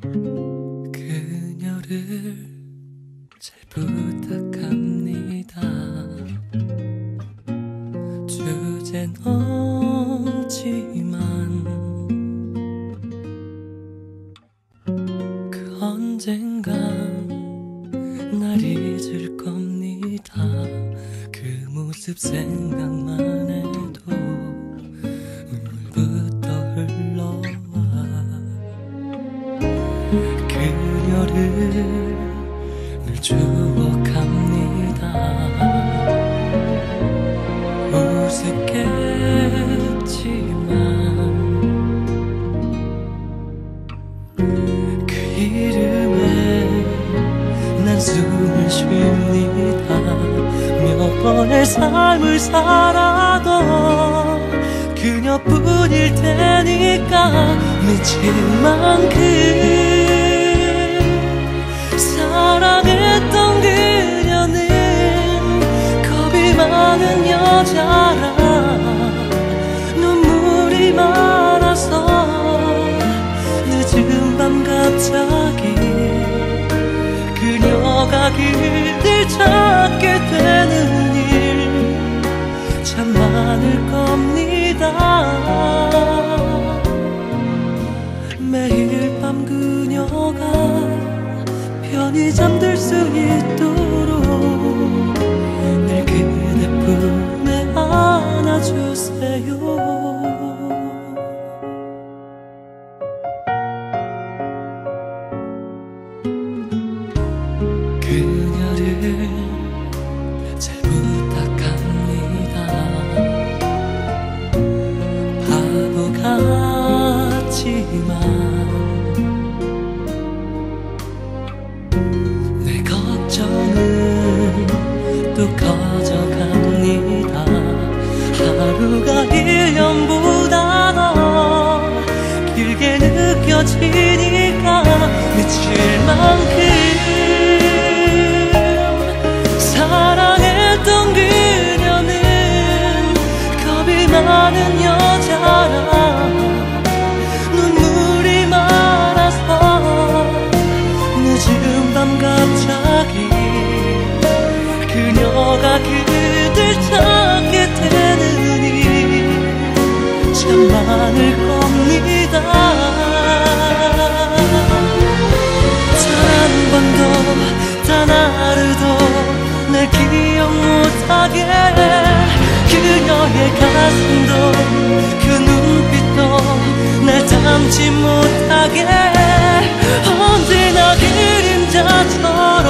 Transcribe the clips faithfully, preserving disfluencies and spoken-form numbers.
그녀를 잘 부탁합니다. 주제는 없지만 그 언젠간 날 잊을 겁니다. 그 모습 생각만 해도 눈물부터 흘러와. 그녀를 늘 추억합니다. 우습겠지만 그 이름에 난 숨을 쉽니다. 몇 번의 삶을 살아도 그녀뿐일 테니까 미칠 만큼 사랑했던 그녀는 겁이 많은 여자라 눈물이 많아서 늦은 밤 갑자기 그녀가 길을 찾게 되는 일 참 많을 겁니다. 매일 밤 그녀가 편히 잠들 수 있도록 늘 그대 품에 안아주세요. 그녀를 잘 부탁합니다. 바보 같지만 내 걱정은 또 커져갑니다. 하루가 일 년보다 더 길게 느껴지니까 미칠 만큼 사랑했던 그녀는 겁이 많은 여자라 눈물이 많아서 늦은 밤 갑자기 그녀가 그댈 찾게 되는 일 참 많을 겁니다. 단 한 번도 단 하루도 날 기억 못하게 그녀의 가슴도 그 눈빛도 날 담지 못하게 언제나 그림자처럼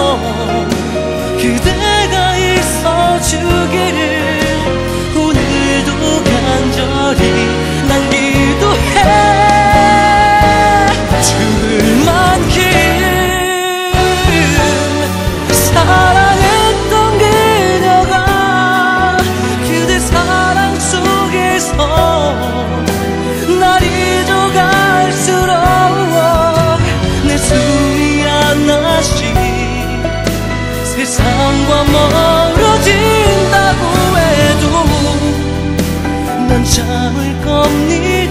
그대가 있어주기를 오늘도 간절히 난 기도해. 죽을 만큼 사랑했던 그녀가 그대 사랑 속에서 날 잊어갈수록 내 숨이 하나씩 세상과 멀어진다고 해도 난 참을 겁니다.